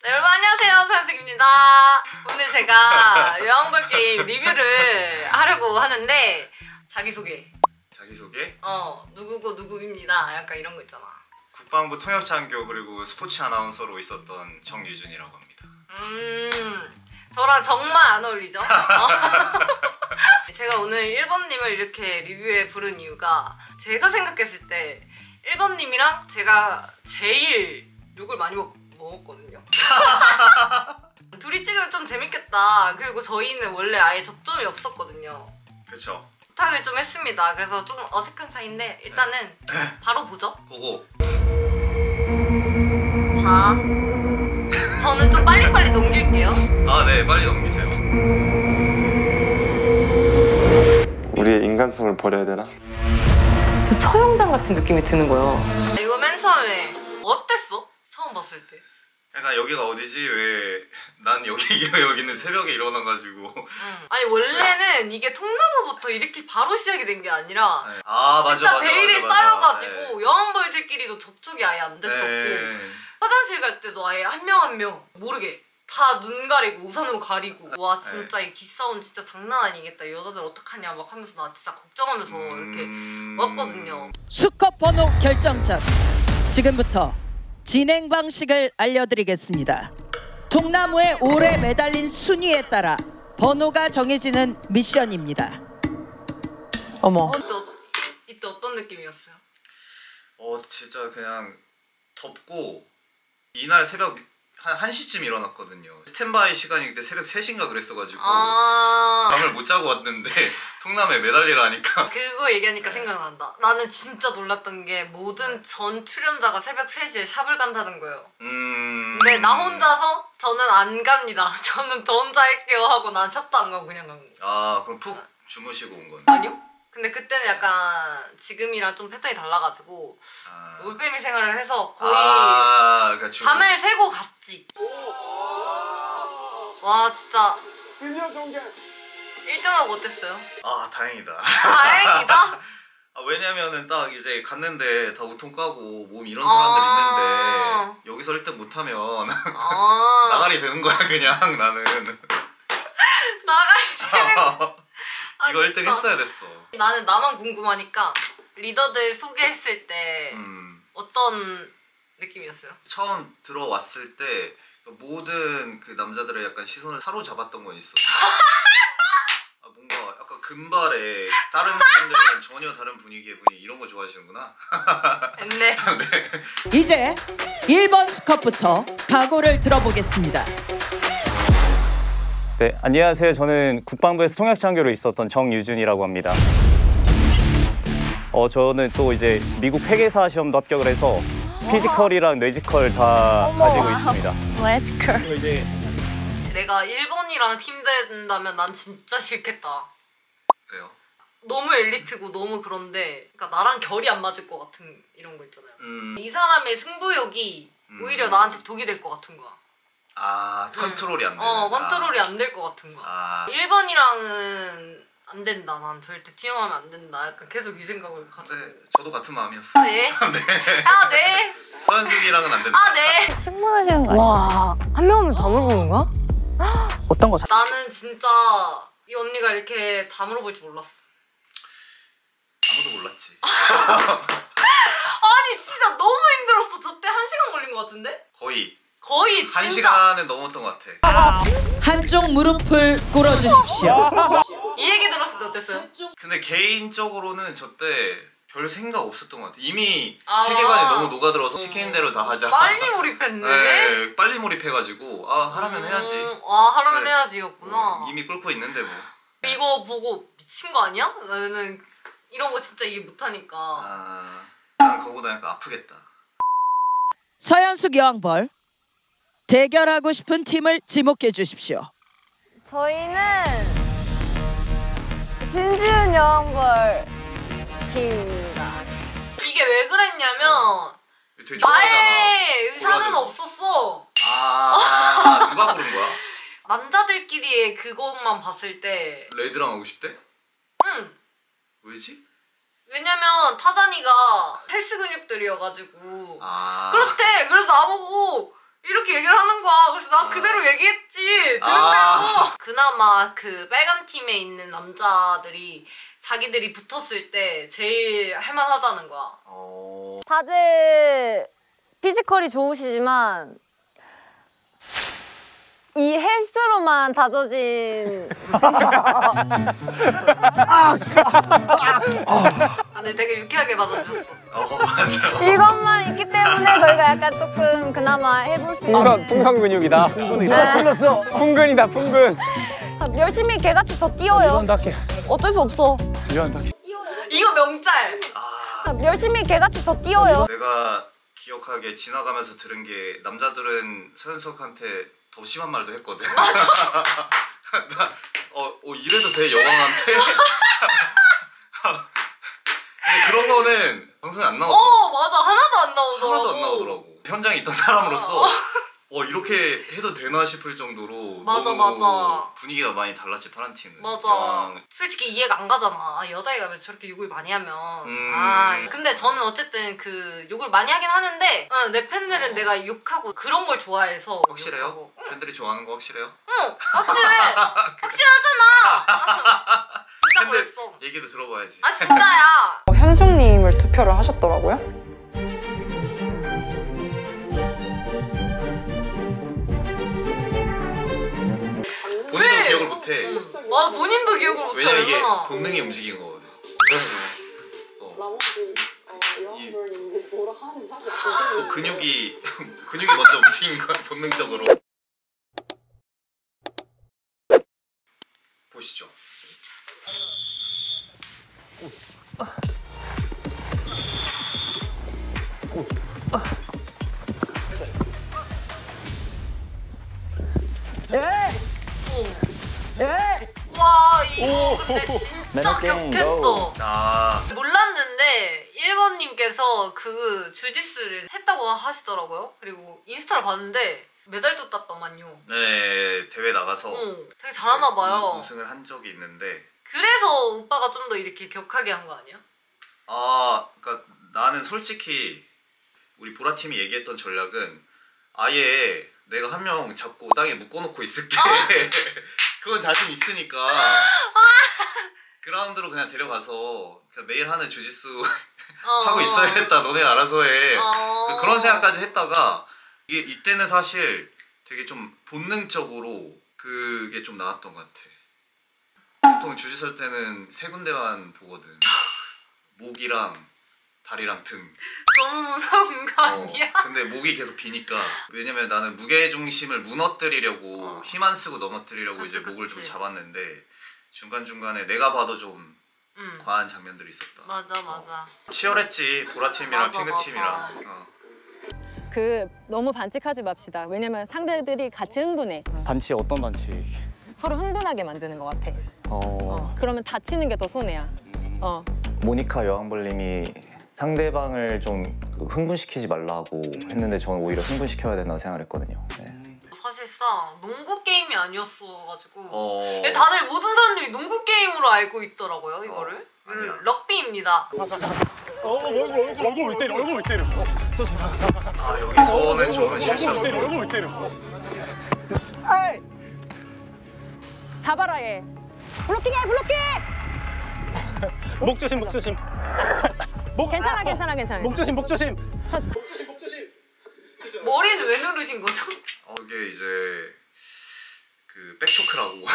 네, 여러분 안녕하세요, 서현숙입니다. 오늘 제가 여왕벌 게임 리뷰를 하려고 하는데 자기소개. 자기소개? 누구고 누구입니다. 약간 이런 거 있잖아. 국방부 통역장교 그리고 스포츠 아나운서로 있었던 정유준이라고 합니다. 저랑 정말 안 어울리죠? 제가 오늘 1번님을 이렇게 리뷰에 부른 이유가 제가 생각했을 때 1번님이랑 제가 제일 욕을 많이 먹었거든요. 둘이 찍으면 좀 재밌겠다. 그리고 저희는 원래 아예 접점이 없었거든요. 그쵸. 부탁을 좀 했습니다. 그래서 좀 어색한 사이인데 일단은 바로 보죠. 고고. 자, 저는 좀 빨리빨리 넘길게요. 아, 네, 빨리 넘기세요. 우리의 인간성을 버려야 되나? 처형장 같은 느낌이 드는 거예요. 이거 맨 처음에 어땠어? 처음 봤을 때. 약간 여기가 어디지? 왜 난 여기는 새벽에 일어나가지고. 아니 원래는 이게 통나무부터 이렇게 바로 시작이 된 게 아니라 네. 아, 진짜 베일이 쌓여가지고 네. 여왕벌들끼리도 접촉이 아예 안 됐었고 네. 화장실 갈 때도 아예 한 명 한 명 모르게 다 눈 가리고 우산으로 가리고 와 진짜 이 기싸움 진짜 장난 아니겠다. 이 여자들 어떡하냐 막 하면서 나 진짜 걱정하면서 이렇게 왔거든요. 수컷 번호 결정전. 지금부터 진행 방식을 알려드리겠습니다. 통나무에 오래 매달린 순위에 따라 번호가 정해지는 미션입니다. 어머. 이때 어떤 느낌이었어요? 진짜 그냥 덥고 이날 새벽 한 1시쯤 일어났거든요. 스탠바이 시간이 그때 새벽 3시인가 그랬어가지고 잠을 못 자고 왔는데 통나무에 매달리라니까. 그거 얘기하니까 생각난다. 나는 진짜 놀랐던 게 모든 전 출연자가 새벽 3시에 샵을 간다는 거예요. 근데 나 혼자서 저는 안 갑니다. 저는 저 혼자 할게요 하고 난 샵도 안 가고 그냥 간 거예요. 아, 그럼 푹 주무시고 온 거네. 아니요? 근데 그때는 약간 지금이랑 좀 패턴이 달라가지고 올빼미 생활을 해서 거의 그러니까 밤을 새고 갔지. 와 진짜 1등하고 어땠어요? 아, 다행이다. 다행이다? 왜냐면은 딱 이제 갔는데 다 우통 까고 몸 이런 사람들 있는데 여기서 1등 못하면 나가리 되는 거야 그냥. 나는 나가리 되는 거야. 이거 1등 진짜. 했어야 됐어. 나는 나만 궁금하니까 리더들 소개했을 때 어떤 느낌이었어요? 처음 들어왔을 때 모든 그 남자들의 약간 시선을 사로잡았던 건 있어. 뭔가 약간 금발에 다른 분들이랑 전혀 다른 분위기의 분이 이런 거 좋아하시는구나. 네. 네. 이제 1번 수컷부터 각오를 들어보겠습니다. 네, 안녕하세요. 저는 국방부에서 통역장교로 있었던 정유준이라고 합니다. 저는 또 이제 미국 회계사 시험도 합격을 해서 피지컬이랑 뇌지컬 다 가지고 있습니다. 뇌지컬. 내가 1번이랑 팀 된다면 난 진짜 싫겠다. 왜요? 너무 엘리트고 너무 그런데 그러니까 나랑 결이 안 맞을 것 같은 이런 거 있잖아요. 이 사람의 승부욕이 오히려 나한테 독이 될 것 같은 거야. 컨트롤이 안 돼. 컨트롤이 안 될 것 같은 거야. 1번이랑은 안 된다. 난 절대 팀하면 안 된다. 약간 계속 이 생각을 가지고. 네, 저도 같은 마음이었어요. 네. 네. 네. 서현숙이랑은 안 된다. 네. 충분하시는 거 아니었어요? 와, 한 명은 다 물어보는 거야? 어떤 거? 나는 진짜 이 언니가 이렇게 다 물어볼 줄 몰랐어. 아무도 몰랐지. 아니 진짜 너무 힘들었어. 저 때 1시간 걸린 것 같은데? 거의 진짜 1시간은 넘었던 것 같아. 한쪽 무릎을 꿇어주십시오. 이 얘기 들었을 때 어땠어요? 근데 개인적으로는 저 때 별 생각 없었던 것 같아. 이미 세계관이 너무 녹아들어서 시키는 대로 다 하자. 빨리 몰입했네. 네, 빨리 몰입해가지고 하라면 해야지. 하라면 네. 해야지였구나. 이미 끓고 있는데 뭐. 이거 보고 미친 거 아니야? 나는 이런 거 진짜 이해 못하니까. 난 그거보다 약간 아프겠다. 서현숙 여왕벌, 대결하고 싶은 팀을 지목해 주십시오. 저희는 신지은 여왕벌 팀입니다. 이게 왜 그랬냐면 되게 좋아하잖아. 나의 의사는 골라줘서. 없었어. 누가 고른 거야? 남자들끼리의 그것만 봤을 때 레드랑 하고 싶대? 응. 왜지? 왜냐면 타자니가 헬스 근육들이어가지고 아. 그렇대. 그래서 나보고 이렇게 얘기를 하는 거야. 그래서 난 그대로 얘기했지. 들은 대로. 그나마 그 빨간 팀에 있는 남자들이 자기들이 붙었을 때 제일 할만하다는 거야. 다들 피지컬이 좋으시지만 이 헬스로만 다져진 근데 되게 유쾌하게 받아줬어. 맞아. 이것만 있기 때문에 저희가 약간 조금 그나마 해볼 수 있는 풍선 근육이다. 풍근이다. 찔렀어. 풍근이다. 풍근. 열심히 개같이 더 뛰어요. 이건 닦게. 어쩔 수 없어. 이건 닦게. 이거 명짤. 열심히 개같이 더 뛰어요. 내가 기억하기에 지나가면서 들은 게 남자들은 서현석한테 더 심한 말도 했거든. 맞아. 이래도 돼 여왕한테? 근데 그런 거는 방송에 안 나오더라고. 맞아. 하나도 안 나오더라고. 하나도 안 나오더라고. 현장에 있던 사람으로서 이렇게 해도 되나 싶을 정도로 맞아, 너무 맞아. 분위기가 많이 달랐지 파란 팀은. 맞아. 솔직히 이해가 안 가잖아. 여자애가 왜 저렇게 욕을 많이 하면. 근데 저는 어쨌든 그 욕을 많이 하긴 하는데 내 팬들은 내가 욕하고 그런 걸 좋아해서. 확실해요? 욕하고. 팬들이 좋아하는 거 확실해요? 응, 확실해. 확실하잖아. 진짜 팬들 그랬어. 얘기도 들어봐야지. 아 진짜야. 현숙님을 투표를 하셨더라고요. 본인도 기억을 못해. 와 본인도 기억을 못해. 왜냐면 이게 얼마나. 본능이 움직인 거거든. 또 근육이 먼저 움직인 거야 본능적으로. 보시죠. 와 이거 근데 진짜 게임, 격했어. 아 몰랐는데 1번님께서 그 주짓수를 했다고 하시더라고요. 그리고 인스타를 봤는데 메달도 땄더만요. 네, 대회 나가서 되게 잘하나 봐요. 우승을 한 적이 있는데. 그래서 오빠가 좀 더 이렇게 격하게 한 거 아니야? 그러니까 나는 솔직히 우리 보라팀이 얘기했던 전략은 아예 내가 한 명 잡고 땅에 묶어놓고 있을게. 그건 자신 있으니까 그라운드로 그냥 데려가서 그냥 매일 하는 주짓수 하고 있어야겠다. 너네 알아서 해. 그런 생각까지 했다가 이때는 사실 되게 좀 본능적으로 그게 좀 나왔던 것 같아. 보통 주짓수 할 때는 세 군데만 보거든. 목이랑 다리랑 등. 너무 무서운 거 아니야? 근데 목이 계속 비니까. 왜냐면 나는 무게중심을 무너뜨리려고 힘 안 쓰고 넘어뜨리려고 그치, 이제 목을 그치. 좀 잡았는데 중간중간에 내가 봐도 좀 과한 장면들이 있었다. 맞아. 치열했지 보라팀이랑 맞아, 핑크팀이랑. 그 너무 반칙하지 맙시다. 왜냐면 상대들이 같이 흥분해. 반칙 어떤 반칙? 서로 흥분하게 만드는 것 같아. 그러면 다치는 게 더 손해야. 모니카 여왕벌님이 상대방을 좀 흥분시키지 말라고 했는데 저는 오히려 흥분시켜야 된다고 생각했거든요. 네. 사실상 농구 게임이 아니었어가지고 다들 다들 모든 사람들이 농구 게임으로 알고 있더라고요 이거를. 아니야. 럭비입니다. 얼굴 왜 때려? 여기서는 저는 실수였어. 얼굴 왜 때려? 잡아라 얘. 블로킹해 블로킹. 목 조심. 괜찮아. 목 조심. 머리는 왜 누르신 거죠? 이게 이제 그 백초크라고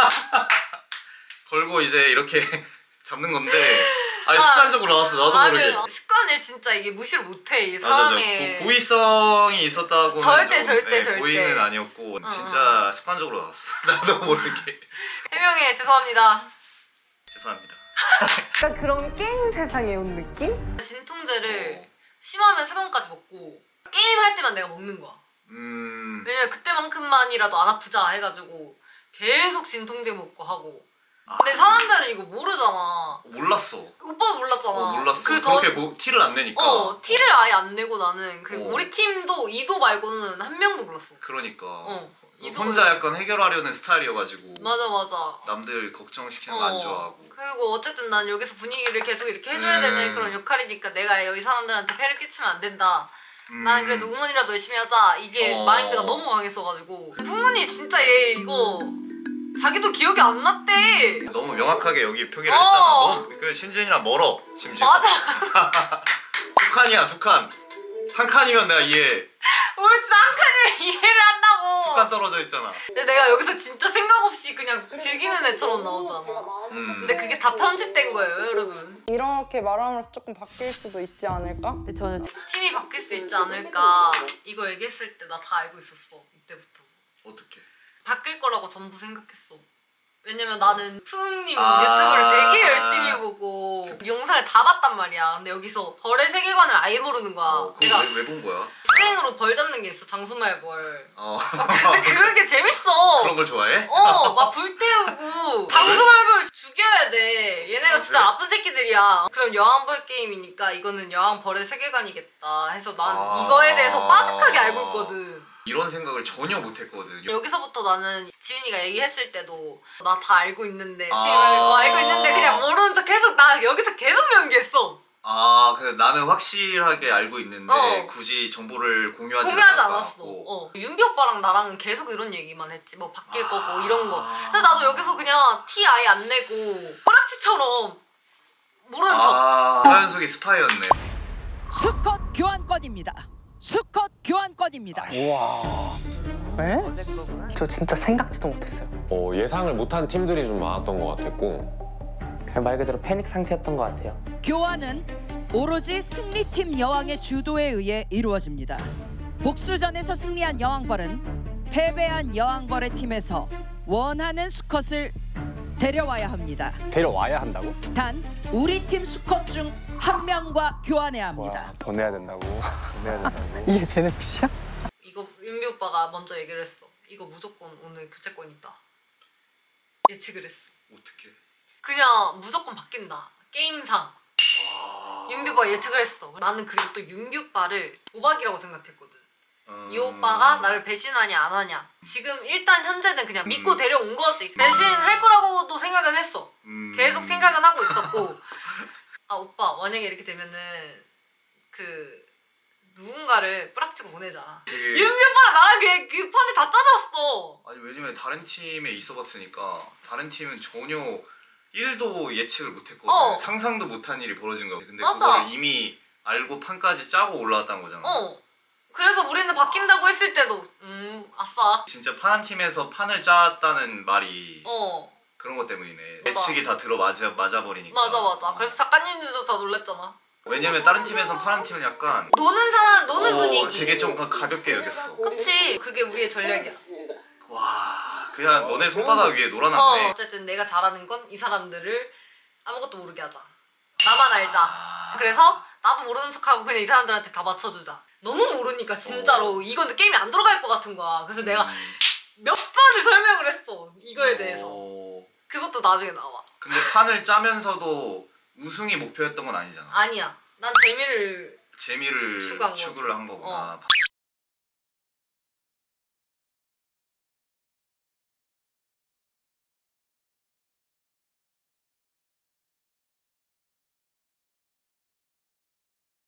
걸고 이제 이렇게 잡는 건데 습관적으로 나왔어. 나도 모르게. 습관을 진짜 이게 무시를 못해 이 맞아. 사람의. 고의성이 있었다고는 절대. 고의는 아니었고 진짜 습관적으로 나왔어. 나도 모르게. 해명해 죄송합니다. 죄송합니다. 그러니까 그런 게임 세상에 온 느낌? 진통제를 심하면 3번까지 먹고 게임 할 때만 내가 먹는 거야. 왜냐면 그때만큼만이라도 안 아프자 해가지고 계속 진통제 먹고 하고. 근데 사람들은 이거 모르잖아. 몰랐어. 오빠도 몰랐잖아. 몰랐어. 그래서 그렇게 티를 안 내니까. 티를 아예 안 내고 나는. 그리고 우리 팀도 이도 말고는 한 명도 몰랐어. 그러니까. 이도 혼자 약간 해결하려는 스타일이어가지고. 맞아. 남들 걱정시키는 거 안 좋아하고. 그리고 어쨌든 난 여기서 분위기를 계속 이렇게 해줘야 되는 그런 역할이니까 내가 이 사람들한테 폐를 끼치면 안 된다 나는 그래도 응원이라도 열심히 하자 이게 마인드가 너무 강했어가지고 풍문이 진짜 얘 이거 자기도 기억이 안 났대. 너무 명확하게 여기 표기를 했잖아. 너 그 신진이랑 멀어 심지어. 맞아. 두 칸이야 두 칸. 한 칸이면 내가 이해. 우리 진짜 한 칸이면 이해를 한다고. 두 칸 떨어져 있잖아. 근데 내가 여기서 진짜 생각 없이 그냥 즐기는 애처럼 나오잖아. 근데 그게 다 편집된 거예요 여러분. 이렇게 말하면서 조금 바뀔 수도 있지 않을까? 근데 저는 팀이 바뀔 수 있지 않을까 이거 얘기했을 때 나 다 알고 있었어 이때부터. 어떻게? 바뀔 거라고 전부 생각했어. 왜냐면 나는 푸웅님 유튜브를 되게 열심히 보고 영상을 다 봤단 말이야. 근데 여기서 벌의 세계관을 아예 모르는 거야. 그거 왜 본 거야? 수행으로 벌 잡는 게 있어. 장수마의 벌. 근데 그런 게 재밌어. 그런 걸 좋아해? 막 불태우고 장수마의 벌 죽여야 돼. 얘네가 진짜 아픈 새끼들이야. 그럼 여왕벌 게임이니까 이거는 여왕벌의 세계관이겠다 해서 난 이거에 대해서 빠삭하게 알고 있거든. 이런 생각을 전혀 못했거든. 여기서부터 나는 지은이가 얘기했을 때도 나 다 알고 있는데 알고 있는데 그냥 모르는 척 계속 나 여기서 계속 연기했어. 근데 나는 확실하게 알고 있는데 굳이 정보를 공유하지 않았어. 윤비 오빠랑 나랑은 계속 이런 얘기만 했지. 뭐 바뀔 거고 이런 거. 근데 나도 여기서 그냥 티 아예 안 내고 호락지처럼 모르는 척. 서현숙이 스파이였네. 수컷 교환권입니다. 수컷 교환권입니다. 우와. 에? 저 진짜 생각지도 못했어요. 예상을 못한 팀들이 좀 많았던 것 같았고 그냥 말 그대로 패닉 상태였던 것 같아요. 교환은 오로지 승리팀 여왕의 주도에 의해 이루어집니다. 복수전에서 승리한 여왕벌은 패배한 여왕벌의 팀에서 원하는 수컷을 데려와야 합니다. 데려와야 한다고? 단 우리 팀 수컷 중 한 명과 교환해야 합니다. 보내야 된다고. 보내야 된다고. 이게 베네핏이야? 이거 윤비 오빠가 먼저 얘기를 했어. 이거 무조건 오늘 교체권 있다. 예측을 했어. 어떻게? 그냥 무조건 바뀐다. 게임상. 윤비 오빠가 예측을 했어. 나는 그리고 또 윤비 오빠를 도박이라고 생각했거든. 이 오빠가 나를 배신하냐 안 하냐. 지금 일단 현재는 그냥 믿고 데려온 거지. 배신할 거라고도 생각은 했어. 계속 생각은 하고 있었고 오빠 만약에 이렇게 되면은 그 누군가를 뿌락치고 보내자. 윤비 오빠랑 나랑 그 판을 다 짜놨어. 아니 왜냐면 다른 팀에 있어봤으니까 다른 팀은 전혀 1도 예측을 못했거든. 상상도 못한 일이 벌어진 거야. 근데 그걸 이미 알고 판까지 짜고 올라왔다는 거잖아. 그래서 우리는 바뀐다고 했을 때도 아싸. 진짜 파란 팀에서 판을 짰다는 말이 그런 것 때문이네. 예측이 다 맞아버리니까. 맞아. 그래서 작가님들도 다 놀랬잖아. 왜냐면 다른 팀에선 파란 팀은 약간 노는 분위기. 되게 좀 가볍게 여겼어. 그치. 그게 우리의 전략이야. 와 그냥 너네 손바닥 위에 놀아놨네. 어쨌든 내가 잘하는 건 이 사람들을 아무것도 모르게 하자. 나만 알자. 그래서 나도 모르는 척하고 그냥 이 사람들한테 다 맞춰주자. 너무 모르니까 진짜로 이건 게임이 안 들어갈 것 같은 거야. 그래서 내가 몇 번을 설명을 했어. 이거에 대해서. 그것도 나중에 나와. 근데 판을 짜면서도 우승이 목표였던 건 아니잖아. 아니야. 난 재미를 추구를 한 거구나.